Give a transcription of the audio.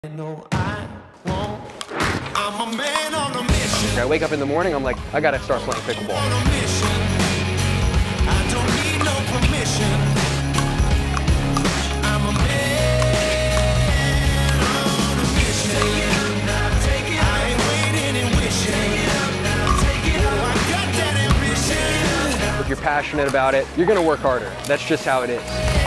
No, I won't. I'm a man on a mission. I wake up in the morning, I'm like, I gotta start playing pickleball. On a mission. I don't need no permission. I'm a man on a mission. I ain't waiting and wishing. Oh, I got that ambition. If you're passionate about it, you're gonna work harder. That's just how it is.